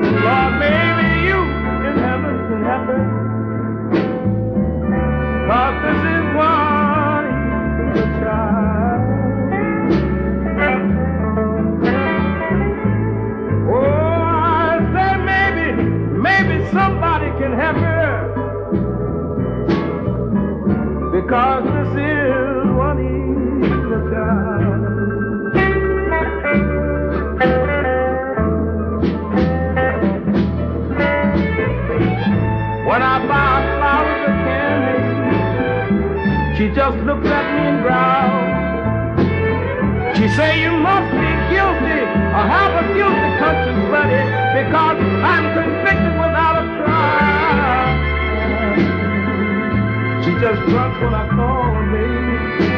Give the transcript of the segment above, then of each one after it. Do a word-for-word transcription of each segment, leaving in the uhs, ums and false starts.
Lord, maybe you in heaven can help her. 'Cause this is one evil child. Oh, I say maybe, maybe somebody can help her. Because this is one evil child. When I buy flowers or candy, she just looks at me and growls. She say you must be guilty or have a guilty conscience, buddy, because I'm convicted without a trial. She just grunts when I call her, baby.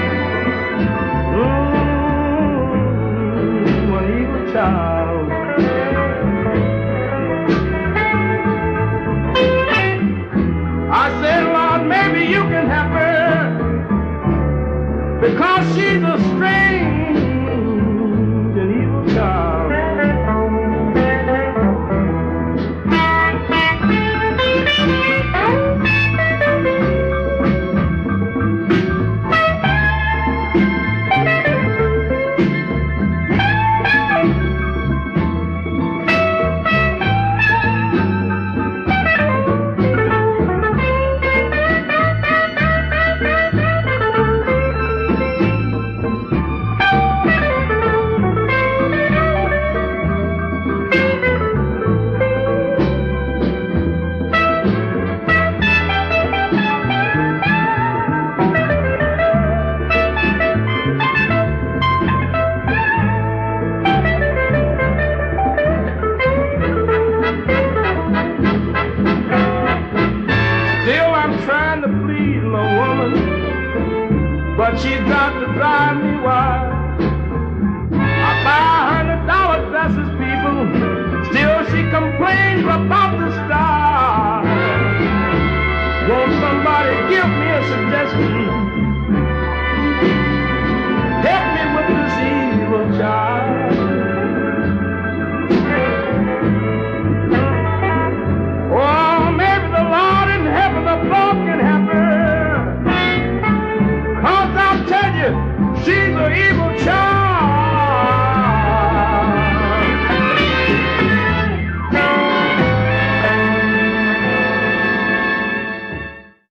Mmm, one evil child. I said, Lord, maybe you can help her, because she's a strange and evil child. But she's got to drive me wild. I buy a hundred dollar dresses, people. Still she complains about the style. Won't somebody give me a suggestion? Help me with this evil child. Oh, maybe the Lord in heaven above can help her. 'Cause I'll tell you, she's an evil child.